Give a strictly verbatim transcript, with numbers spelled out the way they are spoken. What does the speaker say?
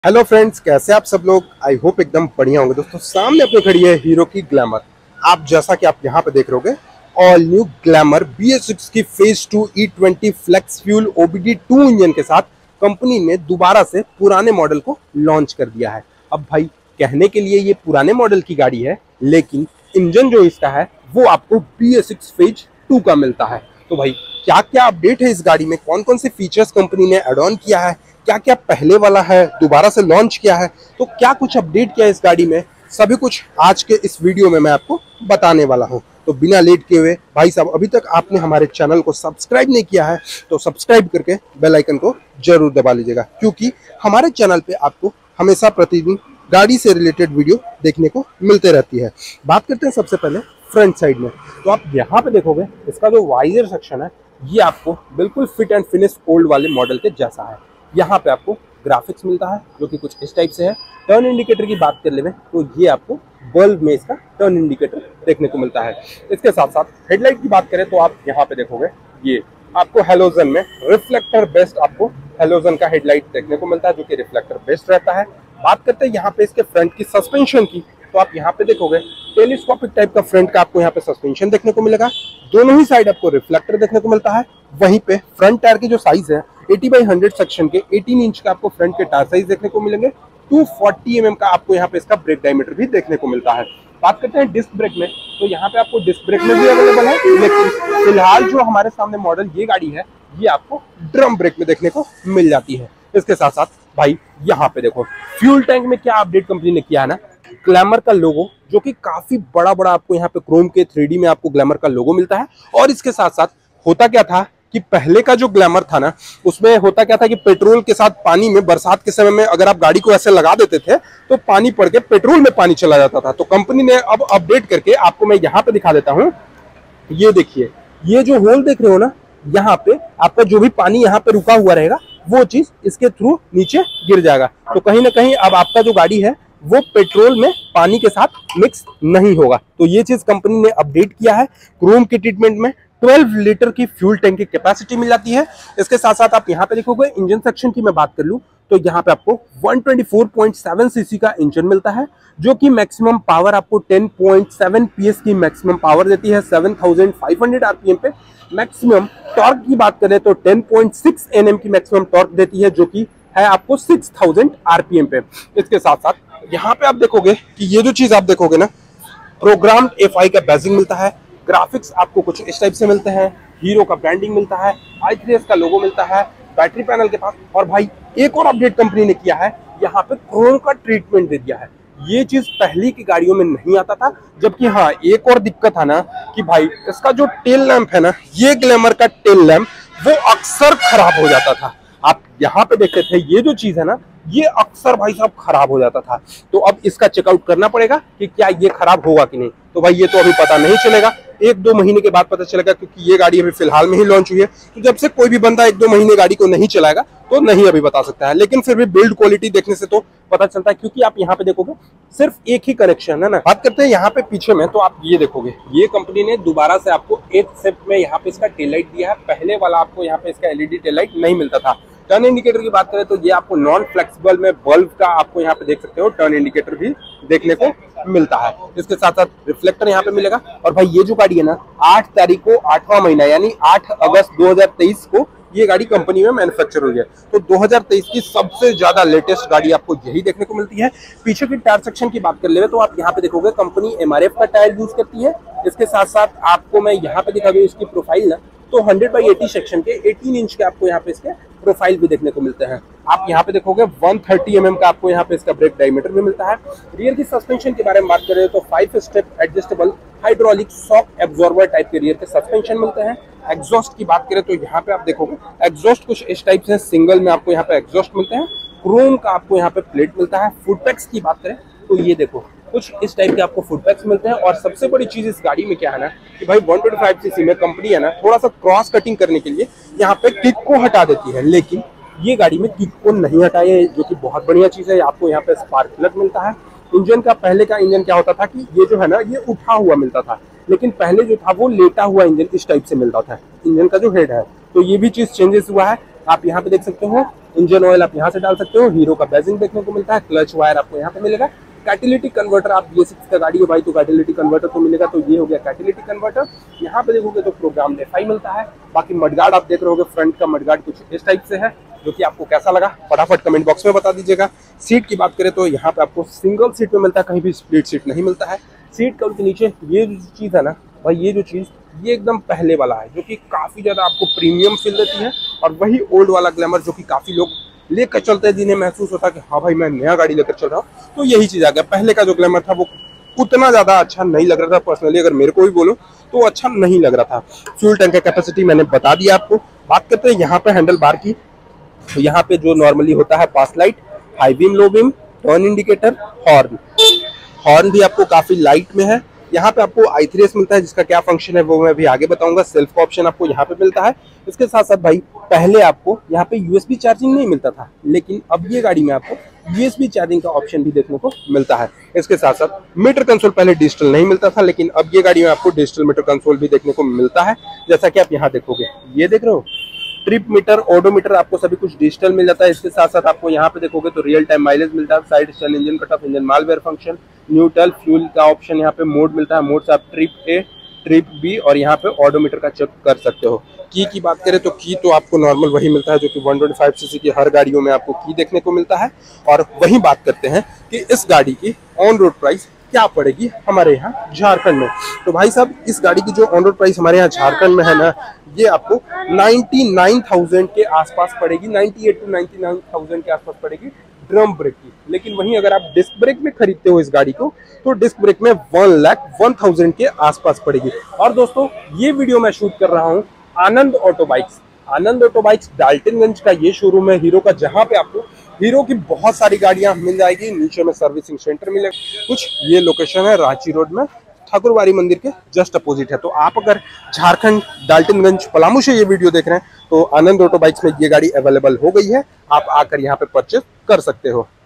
Hello friends, कैसे आप सब लोग। आई होप एकदम बढ़िया होंगे। दोस्तों सामने अपने खड़ी है हीरो की ग्लैमर। आप जैसा कि आप यहाँ पे देख रहे होगे, all new glamour B S six की phase two E twenty flex fuel O B D two engine के साथ कंपनी ने दोबारा से पुराने मॉडल को लॉन्च कर दिया है। अब भाई कहने के लिए ये पुराने मॉडल की गाड़ी है, लेकिन इंजन जो इसका है वो आपको B S six phase two का मिलता है। तो भाई क्या क्या अपडेट है इस गाड़ी में, कौन कौन से फीचर्स कंपनी ने एड ऑन किया है, क्या क्या पहले वाला है दोबारा से लॉन्च किया है, तो क्या कुछ अपडेट किया है इस गाड़ी में, सभी कुछ आज के इस वीडियो में मैं आपको बताने वाला हूं। तो बिना लेट किए हुए भाई साहब, अभी तक आपने हमारे चैनल को सब्सक्राइब नहीं किया है तो सब्सक्राइब करके बेल आइकन को जरूर दबा लीजिएगा, क्योंकि हमारे चैनल पे आपको हमेशा प्रतिदिन गाड़ी से रिलेटेड वीडियो देखने को मिलते रहती है। बात करते हैं सबसे पहले फ्रंट साइड में। तो आप यहाँ पे देखोगे इसका जो वाइजर सेक्शन है ये आपको बिल्कुल फिट एंड फिनिश ओल्ड वाले मॉडल के जैसा है। यहाँ पे आपको ग्राफिक्स मिलता है जो कि कुछ इस टाइप से है। टर्न इंडिकेटर की बात कर ले में तो ये आपको बल्ब में इसका टर्न इंडिकेटर देखने को मिलता है। इसके साथ साथ हेडलाइट की बात करें तो आप यहाँ पे देखोगे ये आपको हेलोजन में रिफ्लेक्टर बेस्ड आपको हेलोजन का हेडलाइट देखने को मिलता है, जो कि रिफ्लेक्टर बेस्ड रहता है। बात करते हैं यहाँ पे इसके फ्रंट की सस्पेंशन की, तो आप यहाँ पे देखोगे टेलीस्कोपिक टाइप का फ्रंट का आपको यहाँ पे सस्पेंशन देखने को मिलेगा। दोनों ही साइड आपको रिफ्लेक्टर देखने को मिलता है। वहीं पे फ्रंट टायर की जो साइज है अस्सी बाई हंड्रेड सेक्शन के अठारह इंच का आपको फ्रंट के टायर साइज देखने को मिलेंगे। दो सौ चालीस एम एम का आपको यहाँ पे इसका ब्रेक डायमीटर भी देखने को मिलता है। बात करते हैं डिस्क ब्रेक में, तो यहाँ पे आपको डिस्क ब्रेक में भी अवेलेबल है, लेकिन फिलहाल जो हमारे सामने मॉडल ये गाड़ी है ये आपको ड्रम ब्रेक में देखने को मिल जाती है। इसके साथ साथ भाई यहाँ पे देखो फ्यूल टैंक में क्या अपडेट कंपनी ने किया है ना, ग्लैमर का लोगो जो कि काफी बड़ा बड़ा आपको यहाँ पे क्रोम के थ्री डी में आपको ग्लैमर का लोगो मिलता है। और इसके साथ साथ होता क्या था कि पहले का जो ग्लैमर था ना, उसमें होता क्या था कि पेट्रोल के साथ पानी में बरसात के समय में अगर आप गाड़ी को ऐसे लगा देते थे तो पानी पड़ के पेट्रोल में पानी चला जाता था। तो कंपनी ने अब अपडेट करके आपको मैं यहाँ पे दिखा देता हूँ। ये देखिए, ये जो होल देख रहे हो ना, यहाँ पे आपका जो भी पानी यहाँ पे रुका हुआ रहेगा वो चीज इसके थ्रू नीचे गिर जाएगा। तो कहीं ना कहीं अब आपका जो गाड़ी है वो पेट्रोल में पानी के साथ मिक्स नहीं होगा। तो ये चीज कंपनी ने अपडेट किया है। क्रोम के ट्रीटमेंट में बारह लीटर की फ्यूल टैंक की कैपेसिटी मिल जाती है। इसके साथ साथ आप यहाँ पे देखोगे इंजन सेक्शन की मैं बात कर लूं तो यहाँ पे आपको एक सौ चौबीस पॉइंट सात सीसी का इंजन मिलता है, जो कि मैक्सिमम पावर आपको दस पॉइंट सात पीएस की मैक्सिमम पावर देती है सात हज़ार पाँच सौ आरपीएम पे। मैक्सिमम टॉर्क की बात करें तो दस पॉइंट छह एनएम की मैक्सिमम टॉर्क देती है, जो कि है आपको छह हज़ार आरपीएम पे। इसके साथ साथ यहाँ पे आप देखोगे कि ये जो चीज आप देखोगे ना, प्रोग्राम्ड एफआई का बैजिंग मिलता है। ग्राफिक्स आपको कुछ इस टाइप से मिलते हैं, हीरो का ब्रांडिंग मिलता है, आई थ्री एस का लोगो मिलता है बैटरी पैनल के पास। और भाई एक और अपडेट कंपनी ने किया है, यहाँ पे क्रोम का ट्रीटमेंट दे दिया है। ये चीज पहले की गाड़ियों में नहीं आता था। जबकि हाँ, एक और दिक्कत है ना कि भाई इसका जो टेल लैंप है ना, ये ग्लैमर का टेल लैंप वो अक्सर खराब हो जाता था। आप यहाँ पे देखते थे ये जो चीज है ना, ये अक्सर भाई साहब खराब हो जाता था। तो अब इसका चेकआउट करना पड़ेगा कि क्या ये खराब होगा कि नहीं। तो भाई ये तो अभी पता नहीं चलेगा, एक दो महीने के बाद पता चलेगा, क्योंकि ये गाड़ी अभी फिलहाल में ही लॉन्च हुई है। तो जब से कोई भी बंदा एक दो महीने गाड़ी को नहीं चलाएगा तो नहीं अभी बता सकता है, लेकिन फिर भी बिल्ड क्वालिटी देखने से तो पता चलता है, क्योंकि आप यहाँ पे देखोगे सिर्फ एक ही कनेक्शन है ना। बात करते हैं यहाँ पे पीछे में, तो आप ये देखोगे ये कंपनी ने दोबारा से आपको एट शिफ्ट में यहाँ पे इसका टेल लाइट दिया है। पहले वाला आपको यहाँ पे इसका एलईडी टेल लाइट नहीं मिलता था। टर्न इंडिकेटर की बात करें तो ये आपको नॉन फ्लेक्सिबल में बल्ब का आपको यहाँ पे देख सकते हो टर्न इंडिकेटर भी देखने को मिलता है। इसके साथ साथ रिफ्लेक्टर यहाँ पे मिलेगा। और भाई ये जो गाड़ी है ना, आठ तारीख को आठवां महीना यानी आठ अगस्त दो हजार तेईस को ये गाड़ी कंपनी में मैन्युफैक्चर हुई है। तो दो हजार तेईस की सबसे ज्यादा लेटेस्ट गाड़ी आपको यही देखने को मिलती है। पीछे की टायर सेक्शन की बात कर ले तो आप यहाँ पे देखोगे कंपनी एमआरएफ का टायर यूज करती है। इसके साथ साथ आपको मैं यहाँ पे दिखा दूं इसकी प्रोफाइल ना, तो हंड्रेड बाई एटी सेक्शन के अठारह इंच के आपको यहाँ पे इसके प्रोफाइल भी देखने को मिलते हैं। आप यहाँ पे देखोगे एक सौ तीस एम एम का आपको यहाँ पे इसका ब्रेक डायमीटर भी मिलता है। रियर की सस्पेंशन के बारे में बात करें तो five step adjustable hydraulic shock absorber type के रियर के सस्पेंशन मिलते हैं। एग्जॉस्ट की बात करें तो यहाँ पे आप देखोगे एग्जॉस्ट कुछ इस टाइप से सिंगल में आपको यहाँ पे एग्जॉस्ट मिलते हैं। क्रोम का आपको यहाँ पे प्लेट मिलता है। फुटपैक्स की बात करें तो ये देखो कुछ इस टाइप के आपको फुटपैक्स मिलते हैं। और सबसे बड़ी चीज इस गाड़ी में क्या है ना कि भाई एक सौ पच्चीस सीसी में कंपनी है ना, थोड़ा सा क्रॉस कटिंग करने के लिए यहाँ पे किक को हटा देती है, लेकिन ये गाड़ी में किक को नहीं हटाए, जो कि बहुत बढ़िया चीज है। आपको यहाँ पे स्पार्क प्लग मिलता है। इंजन का पहले का इंजन क्या होता था कि ये जो है ना ये उठा हुआ मिलता था, लेकिन पहले जो था वो लेटा हुआ इंजन इस टाइप से मिलता था इंजन का जो हेड है। तो ये भी चीज चेंजेस हुआ है। आप यहाँ पे देख सकते हो इंजन ऑयल आप यहाँ से डाल सकते हो, हीरो का बैजिंग देखने को मिलता है, क्लच वायर आपको यहाँ पे मिलेगा, कैटेलिटिक कन्वर्टर, आप बी एस सिक्स का गाड़ी है भाई तो कैटेलिटिक कन्वर्टर तो मिलेगा, तो ये हो गया कैटेलिटिक कन्वर्टर। यहाँ पे देखोगे तो प्रोग्राम एफ आई मिलता है। बाकी मडगार्ड आप देख रहे होगे, फ्रंट का मडगार्ड कुछ इस टाइप से है, जो कि आपको कैसा लगा फटाफट कमेंट बॉक्स में बता दीजिएगा। सीट की बात करें तो यहाँ पे आपको सिंगल सीट में मिलता है, कहीं भी स्प्लिट सीट नहीं मिलता है। सीट कवर के नीचे ये जो चीज़ है ना भाई, ये जो चीज़ ये एकदम पहले वाला है, जो कि काफ़ी ज़्यादा आपको प्रीमियम फील देती है, और वही ओल्ड वाला ग्लैमर जो कि काफ़ी लोग लेकर चलते हैं, जिन्हें महसूस होता है कि हाँ भाई मैं नया गाड़ी लेकर चल रहा हूँ, तो यही चीज़ आ गया। पहले का जो ग्लैमर था वो उतना ज़्यादा अच्छा नहीं लग रहा था, पर्सनली अगर मेरे को भी बोलो तो अच्छा नहीं लग रहा था। फ्यूल टैंक का कैपेसिटी मैंने बता दिया आपको। बात करते हैं यहाँ पे हैंडल बार की, तो यहाँ पे जो नॉर्मली होता है pass light, high beam, low beam, turn indicator, horn. Horn भी आपको काफ़ी लाइट में है। यहाँ पे आपको आई थ्री एस मिलता है, जिसका क्या फंक्शन है वो मैं भी आगे बताऊंगा। सेल्फ का ऑप्शन आपको यहाँ पे मिलता है। इसके साथ साथ भाई पहले आपको यहाँ पे यू एस बी चार्जिंग नहीं मिलता था, लेकिन अब ये गाड़ी में आपको यू एस बी चार्जिंग का ऑप्शन भी देखने को मिलता है। इसके साथ साथ मीटर कंसोल पहले डिजिटल नहीं मिलता था, लेकिन अब ये गाड़ी में आपको डिजिटल मीटर कंसोल भी देखने को मिलता है, जैसा कि आप यहाँ देखोगे। ये देख रहे हो ट्रिप मीटर, ओडोमीटर, आपको सभी कुछ डिजिटल मिल जाता है। इसके साथ साथ आपको यहाँ पे देखोगे तो रियल टाइम माइलेज मिलता है, side stand, engine cut off, engine malware function, neutral, fuel का ऑप्शन, यहाँ पे मोड मिलता है, मोड से आप ट्रिप ए, ट्रिप बी और यहाँ पे ओडोमीटर का चेक कर सकते हो। की की बात करें तो की तो आपको नॉर्मल वही मिलता है जो कि वन ट्वेंटी फाइव सीसी की हर गाड़ियों में आपको की देखने को मिलता है। और वही बात करते हैं कि इस गाड़ी की ऑन रोड प्राइस क्या पड़ेगी हमारे यहाँ झारखंड में। तो भाई साहब इस गाड़ी की जो ऑन रोड प्राइस हमारे यहाँ झारखंड में है ना, ये आपको निन्यानवे हज़ार के आसपास पड़ेगी, अट्ठानवे टू निन्यानवे हज़ार के आसपास पड़ेगी ड्रम ब्रेक की। लेकिन वहीं अगर आप डिस्क ब्रेक में खरीदते हो इस गाड़ी को, तो डिस्क ब्रेक में वन लाख वन थाउजेंड के आसपास पड़ेगी। और दोस्तों ये वीडियो मैं शूट कर रहा हूँ Anand auto bikes, Anand auto bikes Daltonganj का ये शोरूम है हीरो का, जहाँ पे आपको हीरो की बहुत सारी गाड़ियां मिल जाएगी। नीचे में सर्विसिंग सेंटर मिलेगा कुछ, ये लोकेशन है रांची रोड में, ठाकुरबाड़ी मंदिर के जस्ट अपोजिट है। तो आप अगर झारखंड डाल्टनगंज पलामू से ये वीडियो देख रहे हैं, तो आनंद ऑटो बाइक्स में ये गाड़ी अवेलेबल हो गई है, आप आकर यहाँ पे परचेज कर सकते हो।